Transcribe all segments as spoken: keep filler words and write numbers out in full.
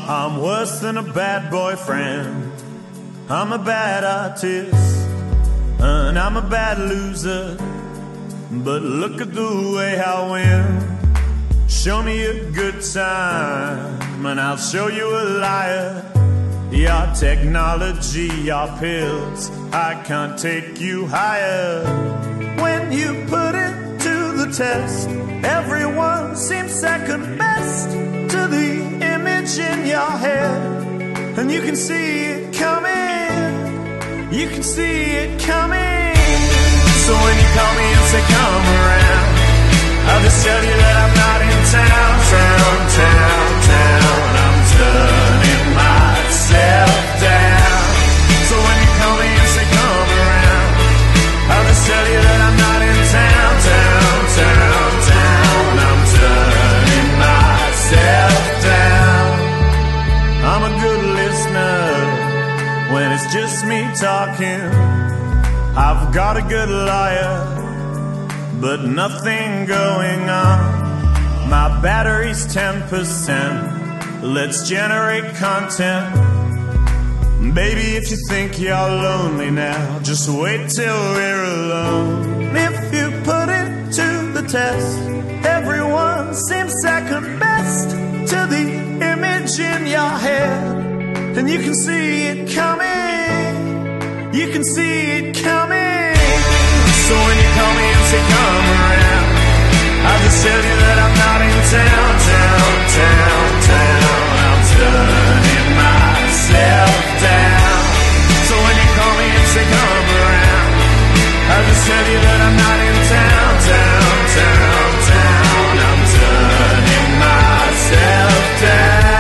I'm worse than a bad boyfriend. I'm a bad artist, and I'm a bad loser. But look at the way I win. Show me a good time, and I'll show you a liar. Your technology, your pills, I can't take you higher. When you put it to the test, everyone seems second best to the image in your head. And you can see it coming, you can see it coming. So when you call me and say come around, I'll just tell you that I'm not in town, town, town, town. I'm turning myself down. So when you call me and say come around, I'll just tell you that I'm not in town, town, town, town. I'm turning myself down. I'm a good listener when it's just me talking. I've got a good liar, but nothing going on. My battery's ten percent. Let's generate content. Baby, if you think you're lonely now, just wait till we're alone. If you put it to the test, everyone seems second best to the image in your head. And you can see it coming, you can see it coming. So when you call me and say come around, I'll just tell you that I'm not in town, town, town, town. I'm turning myself down. So when you call me and say come around, I'll just tell you that I'm not in town, town, town, town. I'm turning myself down.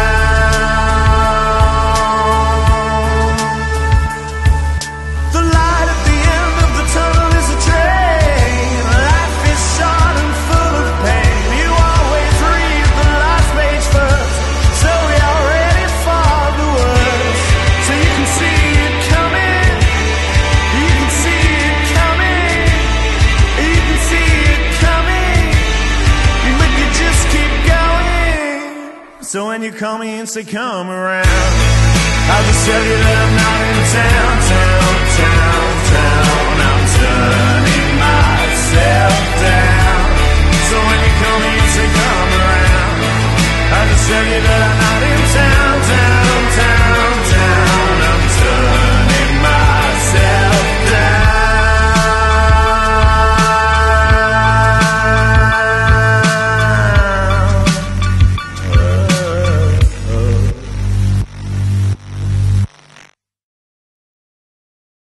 So when you call me and say come around, I'll just tell you that I'm not in town, town, town, town. I'm turning myself down. So when you call me and say come around, I'll just tell you that I'm